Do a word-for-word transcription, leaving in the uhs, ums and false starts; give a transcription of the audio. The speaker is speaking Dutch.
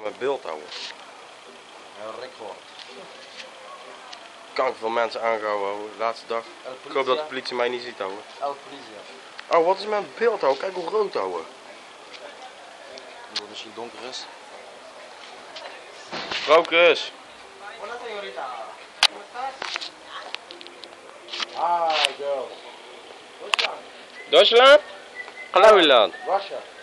met beeld houden. Ja, record. Kan ik veel mensen aangehouden houden, laatste dag. Ik hoop dat de politie mij niet ziet houden. El politie. Oh, wat is met beeld houden? Kijk hoe rood houden. Omdat het misschien donker is. Focus! Hola señorita. Hi girl. Deutschland? Gelauwland. Russia.